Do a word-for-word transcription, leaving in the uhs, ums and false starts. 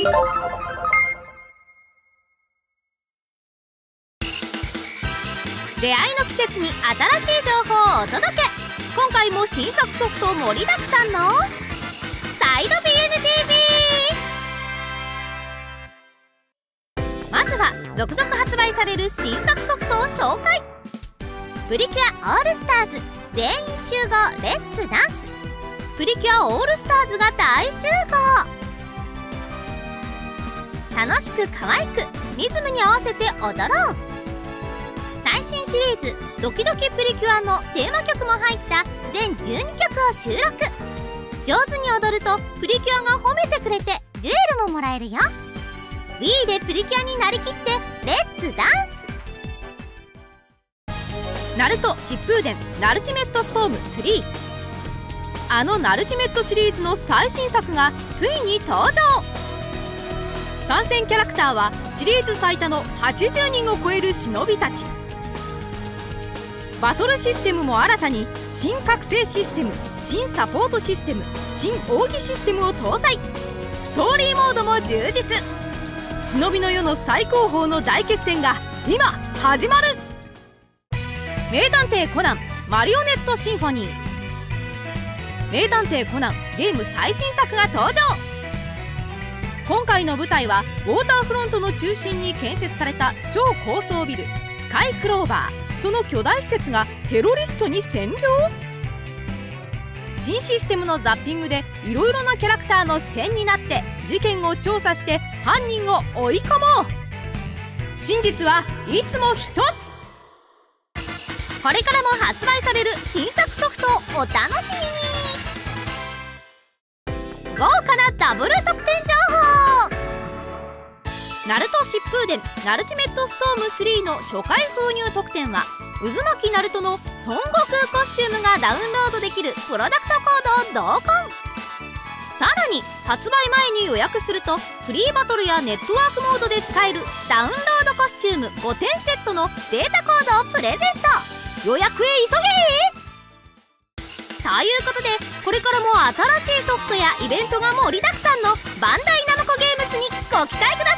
出会いの季節に新しい情報をお届け。今回も新作ソフト盛りだくさんのサイド ビーエヌティービー。 まずは続々発売される新作ソフトを紹介。プリキュアオールスターズ全員集合レッツダンス。プリキュアオールスターズが大集合。楽しく可愛くリズムに合わせて踊ろう。最新シリーズ「ドキドキプリキュア」のテーマ曲も入った全じゅうにきょくを収録。上手に踊るとプリキュアが褒めてくれてジュエルももらえるよ。 Wii でプリキュアになりきってレッツダンス。ナルト疾風伝ナルティメットストームスリー。あのナルティメットシリーズの最新作がついに登場。参戦キャラクターはシリーズ最多のはちじゅうにんを超える忍びたち。バトルシステムも新たに新覚醒システム、新サポートシステム、新奥義システムを搭載。ストーリーモードも充実。忍びの世の最高峰の大決戦が今始まる。名探偵コナンマリオネットシンフォニー。名探偵コナンゲーム最新作が登場。今回の舞台はウォーターフロントの中心に建設された超高層ビルスカイクローバー。その巨大施設がテロリストに占領。新システムのザッピングでいろいろなキャラクターの視点になって事件を調査して犯人を追い込もう。真実はいつも一つ。これからも発売される新作ソフトをお楽しみに。豪華なダブル特典情報。ナルト疾風伝ナルティメットストームスリーの初回封入特典は渦巻きナルトの孫悟空コスチュームがダウンロードできるプロダクトコードを同梱。さらに発売前に予約するとフリーバトルやネットワークモードで使えるダウンロードコスチュームごてんセットのデータコードをプレゼント。予約へ急げ。ということでこれからも新しいソフトやイベントが盛りだくさんのバンダイナムコゲームスにご期待ください。